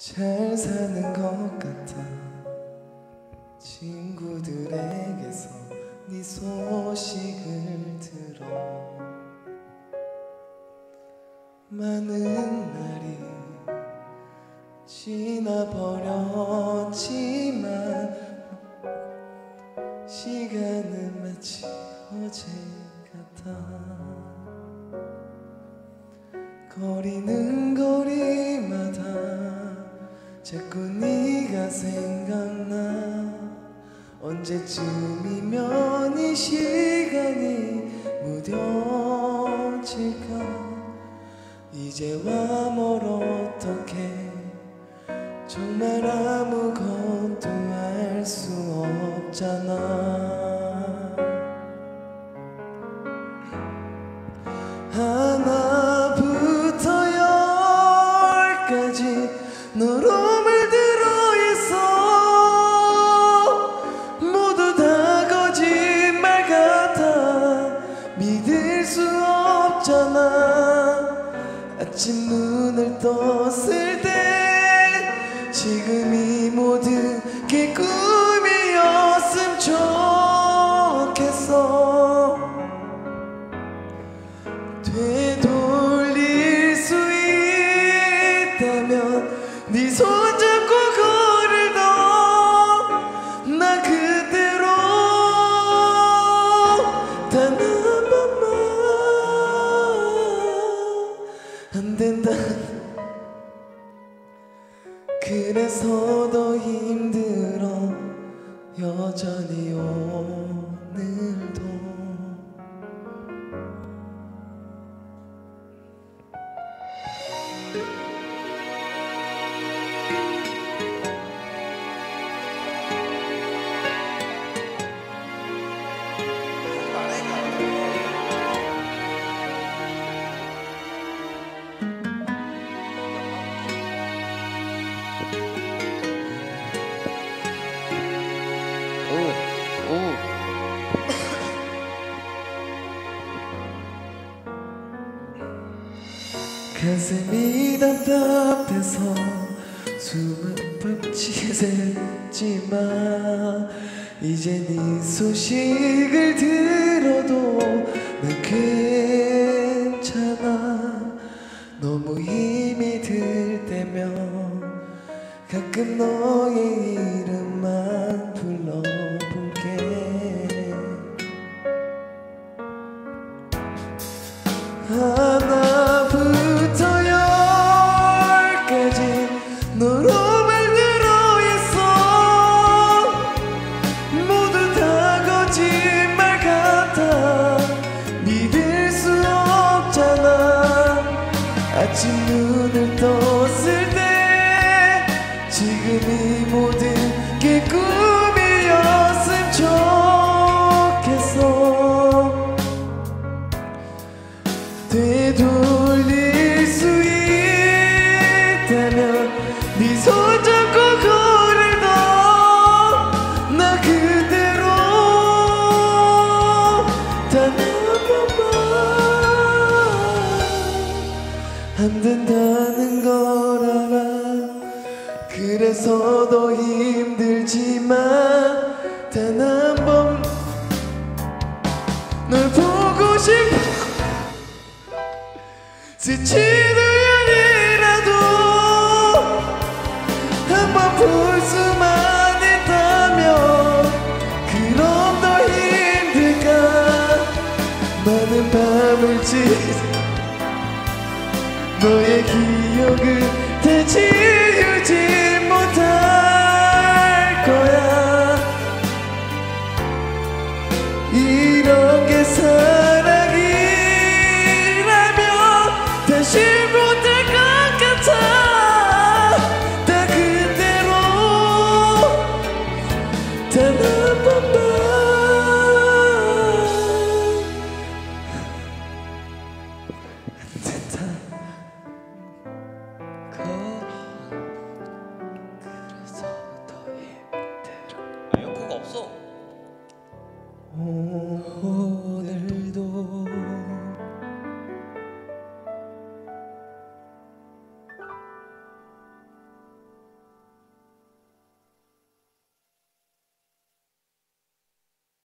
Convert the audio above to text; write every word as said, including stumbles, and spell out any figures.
잘 사는 것 같아. 친구들에게서 네 소식을 들어. 많은 날이 지나버렸지만 시간은 마치 어제 같아. 거리는 거리마다 자꾸 네가 생각나. 언제쯤이면 이 시간이 무뎌질까. 이제와 뭘 어떡해. 정말 아무것도 할 수 없잖아. 하나부터 열까지 너로 물들어 있어. 모두 다 거짓말 같아. 믿을 수 없잖아. 아침 눈을 떴을 때 지금이 모든 게 꿈이었음 좋겠어. 되돌릴 수 있다면 네 손잡고 걸을 더 나 그대로 단 한 번만. 안 된다. 그래서 더 힘들어 여전히 오늘도. 가슴이 답답해서 숨은 벅치겠지만 이제 네 소식을 들어도 난 괜찮아. 너무 힘이 들 때면 가끔 너의 이름만 불러볼게. 하나부터 열까지 너로 물들어 있어. 모두 다 거짓말 같아. 믿을 수 없잖아. 아침 눈을 떴을 때 지금이 모든 게 꿈이었음 좋겠어. 되돌릴 수 있다면 네 손잡고 걸을 더 나 그대로 단 한 번만. 안 된다는 걸 알아. 그래서 더 힘들지만 단 한 번 널 보고 싶어. 스치는 연이라도 한 번 볼 수만 있다면 그럼 더 힘들까. 많은 밤을 지새 너의 기억을 다 지우지 못할 거야. 이런 게 사랑이라면 다시 못해.